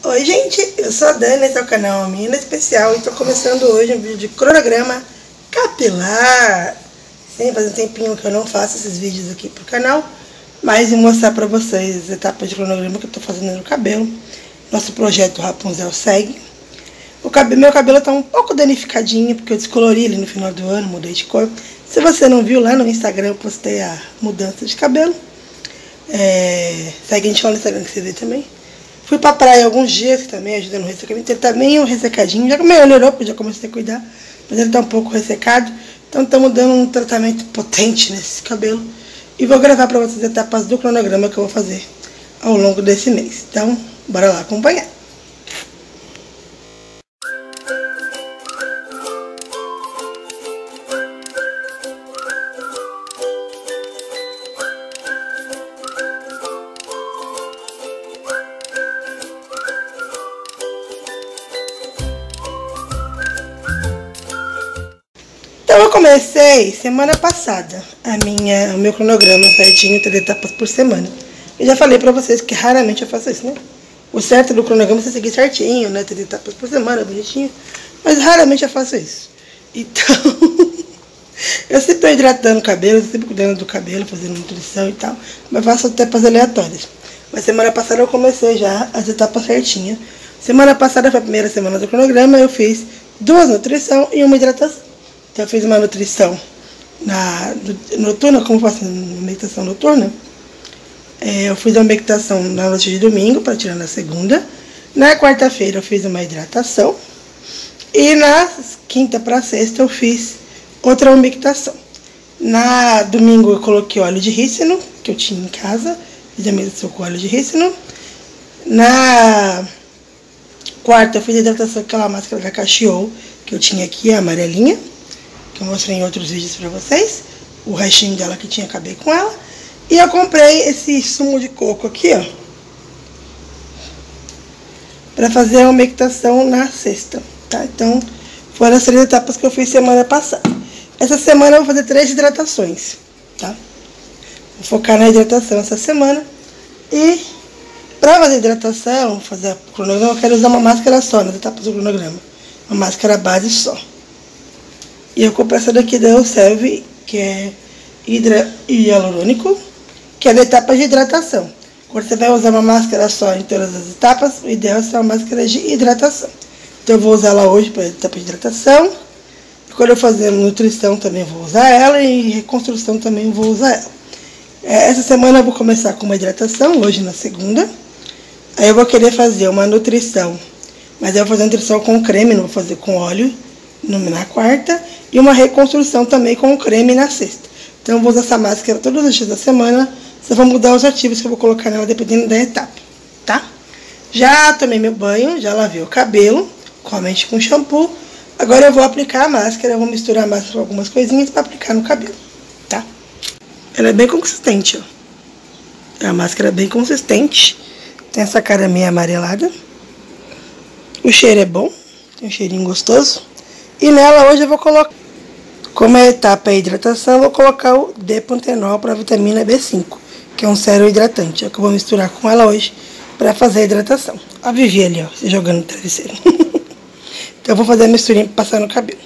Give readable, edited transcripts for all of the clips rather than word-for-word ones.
Oi gente, eu sou a Dani, esse é o canal Menina Especial e estou começando hoje um vídeo de cronograma capilar. Sim, faz um tempinho que eu não faço esses vídeos aqui pro canal, mas vou mostrar pra vocês as etapas de cronograma que eu tô fazendo no cabelo. Nosso projeto Rapunzel segue. Meu cabelo tá um pouco danificadinho, porque eu descolori ele no final do ano, mudei de cor. Se você não viu, lá no Instagram eu postei a mudança de cabelo. Segue a gente lá no Instagram que você vê também. Fui pra praia alguns dias, que também ajuda no ressecamento. Ele tá meio ressecadinho, já melhorou, porque já comecei a cuidar. Mas ele tá um pouco ressecado. Então estamos dando um tratamento potente nesse cabelo. E vou gravar pra vocês etapas do cronograma que eu vou fazer ao longo desse mês. Então, bora lá acompanhar. Então eu comecei semana passada o meu cronograma certinho, 3 etapas por semana. Eu já falei pra vocês que raramente eu faço isso, né? O certo do cronograma é você seguir certinho, né? 3 etapas por semana, bonitinho. Mas raramente eu faço isso. Então, eu sempre tô hidratando o cabelo, sempre cuidando do cabelo, fazendo nutrição e tal. Mas faço etapas aleatórias. Mas semana passada eu comecei já as etapas certinhas. Semana passada foi a primeira semana do cronograma, eu fiz 2 nutrição e 1 hidratação. Então eu fiz uma nutrição noturna, como eu faço uma meditação noturna. Eu fiz uma meditação na noite de domingo, para tirar na segunda. Na quarta-feira eu fiz uma hidratação. E na quinta para sexta eu fiz outra umectação. Na domingo eu coloquei óleo de rícino, que eu tinha em casa. Fiz a meditação com óleo de rícino. Na quarta eu fiz a hidratação com aquela máscara da Cachio, que eu tinha aqui, a amarelinha. Que eu mostrei em outros vídeos pra vocês. O restinho dela que tinha, acabei com ela. E eu comprei esse sumo de coco aqui, ó. Pra fazer a umectação na sexta, tá? Então, foram as 3 etapas que eu fiz semana passada. Essa semana eu vou fazer 3 hidratações, tá? Vou focar na hidratação essa semana. E pra fazer hidratação, fazer o cronograma, eu quero usar uma máscara só nas etapas do cronograma. Uma máscara base só. E eu comprei essa daqui da Elsev, que é hialurônico, que é da etapa de hidratação. Quando você vai usar uma máscara só em todas as etapas, o ideal é ser uma máscara de hidratação. Então eu vou usar ela hoje para a etapa de hidratação. E quando eu fazer nutrição também vou usar ela, e reconstrução também vou usar ela. Essa semana eu vou começar com uma hidratação, hoje na segunda. Aí eu vou querer fazer uma nutrição, mas eu vou fazer nutrição com creme, não vou fazer com óleo, na quarta. E uma reconstrução também com creme na sexta. Então eu vou usar essa máscara todos os dias da semana. Só vou mudar os ativos que eu vou colocar nela dependendo da etapa, tá? Já tomei meu banho, já lavei o cabelo, somente com shampoo. Agora eu vou aplicar a máscara, eu vou misturar a máscara com algumas coisinhas para aplicar no cabelo, tá? Ela é bem consistente, ó. A máscara é bem consistente. Tem essa cara meio amarelada. O cheiro é bom, tem um cheirinho gostoso. E nela hoje eu vou colocar, como a etapa é hidratação, eu vou colocar o D-pantenol para vitamina B5, que é um sérum hidratante. É o que eu vou misturar com ela hoje para fazer a hidratação. A Vivi ali, ó, se jogando no travesseiro. Então eu vou fazer a misturinha para passar no cabelo.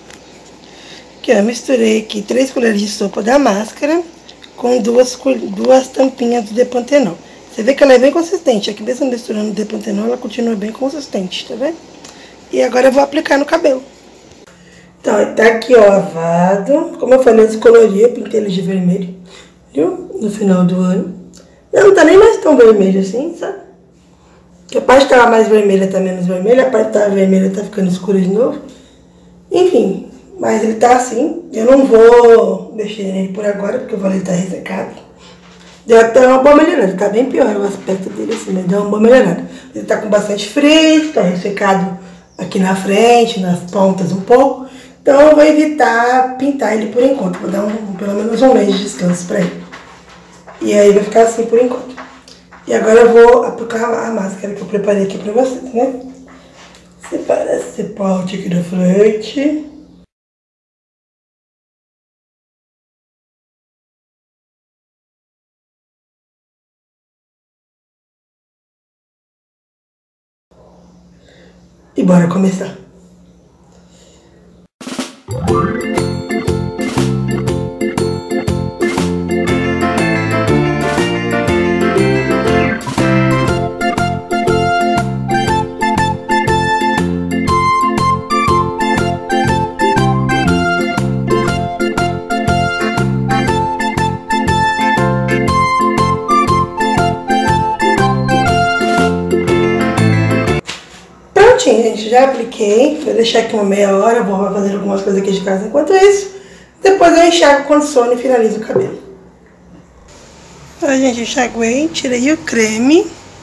Aqui, ó, misturei aqui 3 colheres de sopa da máscara com duas tampinhas do D-pantenol. Você vê que ela é bem consistente. Aqui mesmo misturando o D-pantenol, ela continua bem consistente, tá vendo? E agora eu vou aplicar no cabelo. Então, tá aqui, ó, lavado. Como eu falei, eu descolori, eu pintei ele de vermelho, viu? No final do ano. Não tá nem mais tão vermelho assim, sabe? Porque a parte que tava mais vermelha tá menos vermelha, a parte que tava vermelha tá ficando escura de novo. Enfim, mas ele tá assim. Eu não vou mexer nele por agora, porque eu falei que tá ressecado. Deu até uma boa melhorada, tá bem pior o aspecto dele assim, mas deu uma boa melhorada. Ele tá com bastante frizz, tá ressecado aqui na frente, nas pontas um pouco. Então eu vou evitar pintar ele por enquanto, vou dar pelo menos um mês de descanso pra ele. E aí vai ficar assim por enquanto. E agora eu vou aplicar a máscara que eu preparei aqui pra vocês, né? Separa esse pote aqui da frente. e bora começar. Gente, já apliquei, vou deixar aqui uma meia hora, vou fazer algumas coisas aqui de casa enquanto isso. Depois eu enxago quando sono e finalizo o cabelo. Olha, gente, enxaguei, tirei o creme.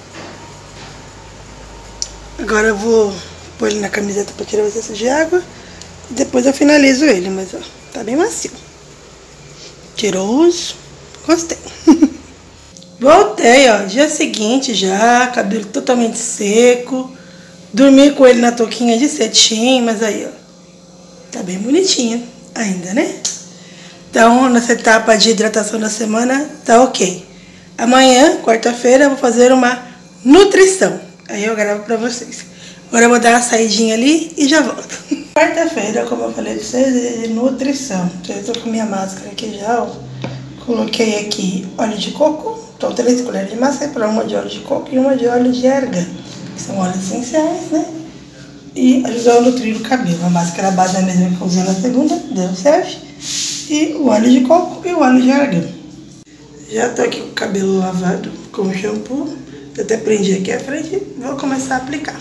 Agora eu vou pôr ele na camiseta para tirar o excesso de água. E depois eu finalizo ele, mas ó, tá bem macio. Cheiroso, gostei. Voltei, ó, dia seguinte já, cabelo totalmente seco. Dormi com ele na touquinha de cetim, mas aí, ó, tá bem bonitinho ainda, né? Então, nessa etapa de hidratação da semana, tá ok. Amanhã, quarta-feira, eu vou fazer uma nutrição. Aí eu gravo pra vocês. Agora eu vou dar uma saidinha ali e já volto. Quarta-feira, como eu falei pra vocês, é de nutrição. Então, eu tô com minha máscara aqui já, ó. Coloquei aqui óleo de coco. Então, 3 colheres de massa para uma de óleo de coco e uma de óleo de argan. Que são óleos essenciais, né? E ajudou a nutrir o cabelo. A máscara base é a mesma que eu usei na segunda, deu certo. E o óleo de coco e o óleo de argan. Já tô aqui com o cabelo lavado com shampoo. Eu até prendi aqui a frente e vou começar a aplicar.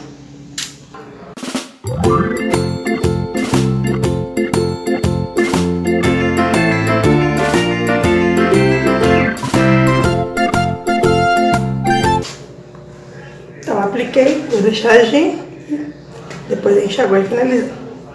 Então, apliquei, vou deixar agir, depois eu enxaguar e finalizar.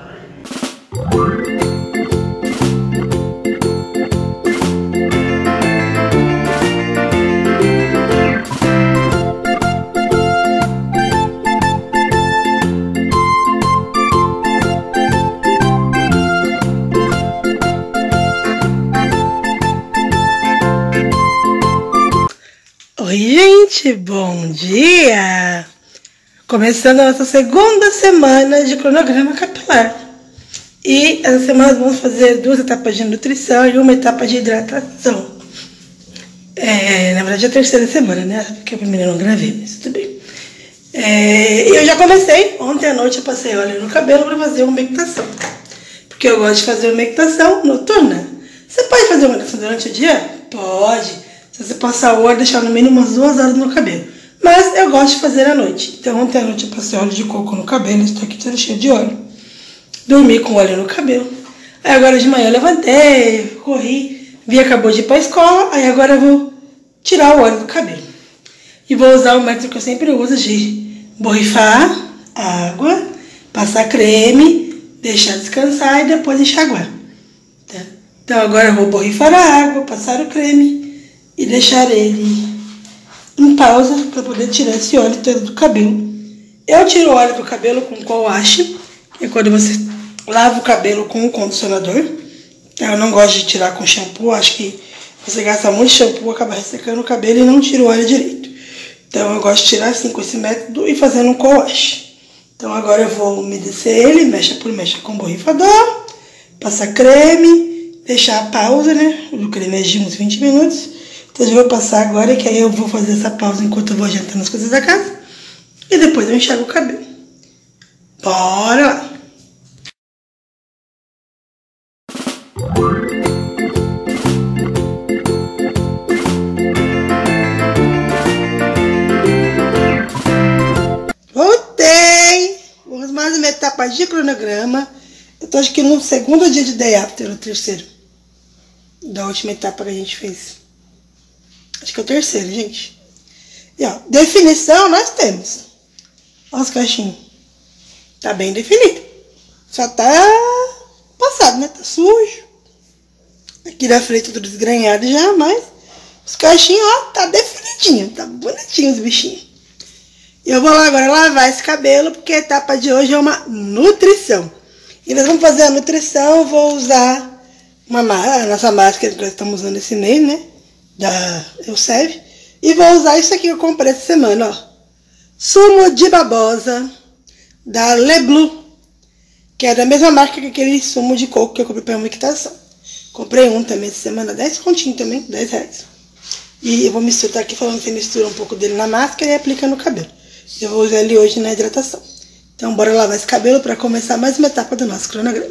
Oi, gente, bom dia! Começando a nossa segunda semana de cronograma capilar. E essa semana vamos fazer 2 etapas de nutrição e uma etapa de hidratação. Na verdade é a terceira semana, né? Porque a primeira eu não gravei, mas tudo bem. Eu já comecei, ontem à noite eu passei óleo no cabelo para fazer uma umectação. Porque eu gosto de fazer umectação noturna. Você pode fazer uma umectação durante o dia? Pode. Se você passar o óleo, deixar no mínimo umas 2 horas no cabelo. Mas eu gosto de fazer à noite. Então ontem à noite eu passei óleo de coco no cabelo. Estou aqui todo cheio de óleo. Dormi com óleo no cabelo. Aí agora de manhã eu levantei, corri. Vi, acabou de ir para a escola. Aí agora eu vou tirar o óleo do cabelo. E vou usar o método que eu sempre uso de borrifar água, passar creme, deixar descansar e depois enxaguar. Tá? Então agora eu vou borrifar a água, passar o creme e deixar ele em pausa para poder tirar esse óleo todo do cabelo. Eu tiro o óleo do cabelo com coache, que é quando você lava o cabelo com o condicionador. Eu não gosto de tirar com shampoo, acho que você gasta muito shampoo, acaba ressecando o cabelo e não tira o óleo direito. Então eu gosto de tirar assim com esse método e fazendo um coache. Então agora eu vou umedecer ele, mecha por mecha com borrifador, passar creme, deixar a pausa, né? O creme agir uns 20 minutos. Então eu vou passar agora, que aí eu vou fazer essa pausa enquanto eu vou adiantando as coisas da casa. E depois eu enxago o cabelo. Bora lá! Voltei! Vamos mais uma etapa de cronograma. Eu tô acho que no segundo dia de day after, o terceiro. Da última etapa que a gente fez. Acho que é o terceiro, gente. E ó, definição nós temos. Olha os cachinhos. Tá bem definido. Só tá passado, né? Tá sujo. Aqui da frente tudo desgranhado já, mas os cachinhos, ó, tá definidinho. Tá bonitinho os bichinhos. E eu vou lá agora lavar esse cabelo, porque a etapa de hoje é uma nutrição. E nós vamos fazer a nutrição, eu vou usar a nossa máscara que nós estamos usando esse mês, né? Da Elseve. E vou usar isso aqui que eu comprei essa semana, ó. Sumo de babosa, da Leblu, que é da mesma marca que aquele sumo de coco que eu comprei pra umectação. Comprei um também essa semana, 10 continho também, 10 reais. E eu vou misturar, tá aqui falando que você mistura um pouco dele na máscara e aplica no cabelo. Eu vou usar ele hoje na hidratação. Então bora lavar esse cabelo para começar mais uma etapa do nosso cronograma.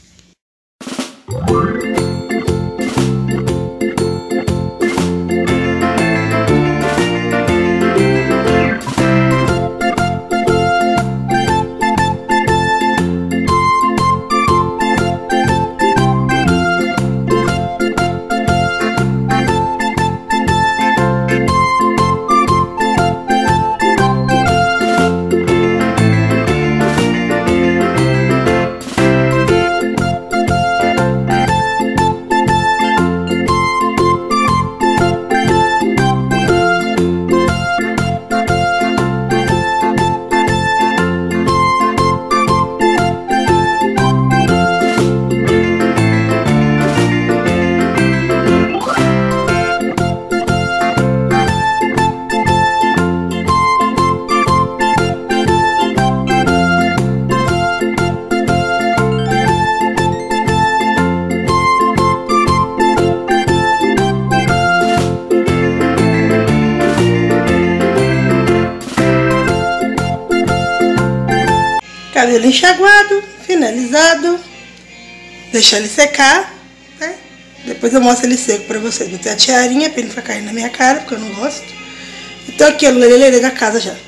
Cabelo enxaguado, finalizado. Deixar ele secar, né? Depois eu mostro ele seco pra vocês. Vou ter a tiarinha pra ele não ficar caindo na minha cara, porque eu não gosto. Então aqui, o lelê da casa já.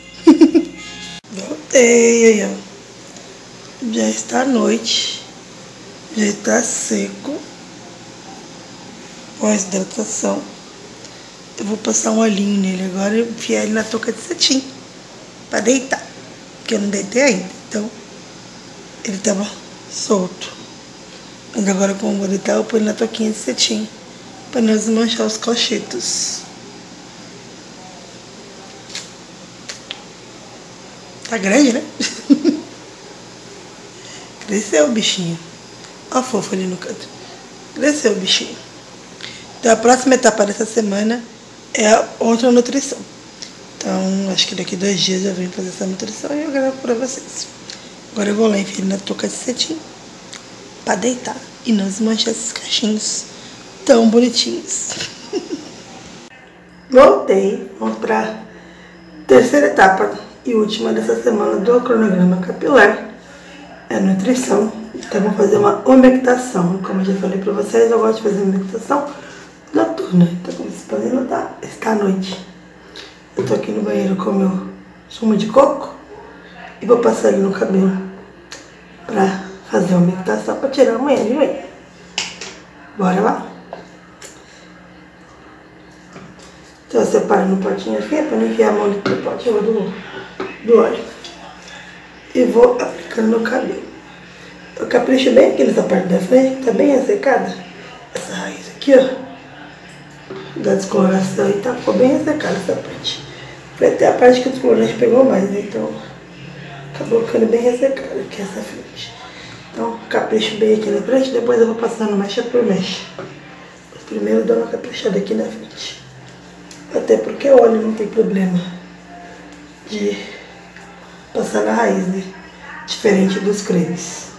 Voltei aí, ó. Já está à noite. Já está seco. Pós-hidratação. Eu vou passar um olhinho nele agora e enfiar ele na touca de cetim. Pra deitar. Porque eu não deitei ainda. Então, ele tava solto. Mas agora, como eu vou deitar, eu ponho ele na touquinha de cetim. Pra não desmanchar os cochitos. Tá grande, né? Cresceu o bichinho. Ó, fofo ali no canto. Cresceu o bichinho. Então, a próxima etapa dessa semana é a outra nutrição. Então, acho que daqui 2 dias eu venho fazer essa nutrição e eu gravo pra vocês. Agora eu vou lá enfiar na touca de cetim pra deitar e não desmanchar esses cachinhos tão bonitinhos. Voltei. Vamos pra terceira etapa e última dessa semana do cronograma capilar. É a nutrição. Então, vou fazer uma umectação. Como eu já falei pra vocês, eu gosto de fazer umectação noturna. Então, como vocês podem notar, está à noite. Eu tô aqui no banheiro com o meu sumo de coco e vou passar ele no cabelo pra fazer uma umectação pra tirar amanhã de manhã. Bora lá? Então eu separo no potinho aqui pra não enfiar a mão no potinho do óleo. E vou aplicando no cabelo. Eu capricho bem aqui nessa parte da frente, tá bem ressecada. Essa raiz aqui, ó. Da descoloração e tá, ficou bem ressecada essa parte. Foi até a parte que o descolorante pegou mais, né? Então acabou ficando bem ressecada aqui essa frente. Então capricho bem aqui na frente, depois eu vou passando mecha por mecha. Mas primeiro eu dou uma caprichada aqui na frente. Até porque o óleo não tem problema de passar na raiz, né? Diferente dos cremes.